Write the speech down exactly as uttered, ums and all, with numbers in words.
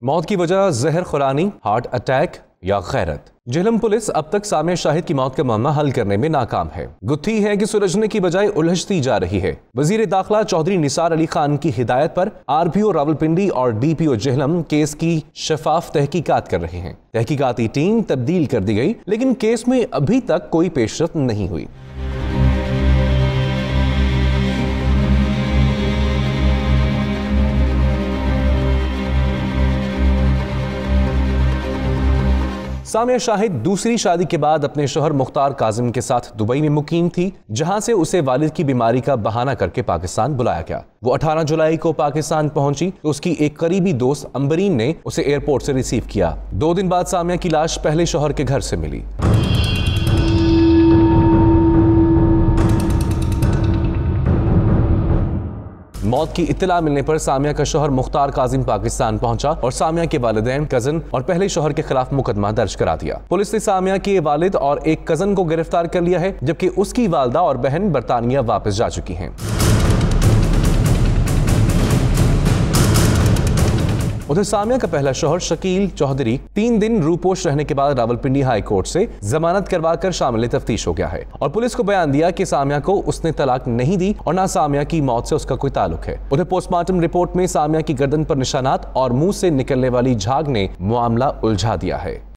मौत की वजह जहर खुरानी, हार्ट अटैक या गैरत। झेलम पुलिस अब तक सामिया शाहिद की मौत का मामला हल करने में नाकाम है। गुत्थी है कि सुलझने की बजाय उलझती जा रही है। वजीर दाखिला चौधरी निसार अली खान की हिदायत पर आरपीओ रावलपिंडी और डीपीओ झेलम केस की शफाफ तहकीकात कर रहे हैं। तहकीकाती टीम तब्दील कर दी गई, लेकिन केस में अभी तक कोई पेशरफ नहीं हुई। सामिया शाहिद दूसरी शादी के बाद अपने शौहर मुख्तार काजिम के साथ दुबई में मुकीम थी, जहां से उसे वालिद की बीमारी का बहाना करके पाकिस्तान बुलाया गया। वो अठारह जुलाई को पाकिस्तान पहुंची तो उसकी एक करीबी दोस्त अंबरीन ने उसे एयरपोर्ट से रिसीव किया। दो दिन बाद सामिया की लाश पहले शौहर के घर से मिली। मौत की इत्तला मिलने पर सामिया का शौहर मुख्तार काजिम पाकिस्तान पहुंचा और सामिया के वालिदैन, कजन और पहले शौहर के खिलाफ मुकदमा दर्ज करा दिया। पुलिस ने सामिया के वालिद और एक कजन को गिरफ्तार कर लिया है, जबकि उसकी वालदा और बहन बरतानिया वापस जा चुकी हैं। उधर सामिया का पहला शौहर शकील चौधरी तीन दिन रूपोश रहने के बाद रावलपिंडी हाई कोर्ट से जमानत करवाकर शामिल तफ्तीश हो गया है और पुलिस को बयान दिया कि सामिया को उसने तलाक नहीं दी और ना सामिया की मौत से उसका कोई ताल्लुक है। उधर पोस्टमार्टम रिपोर्ट में सामिया की गर्दन पर निशानात और मुंह से निकलने वाली झाग ने मामला उलझा दिया है।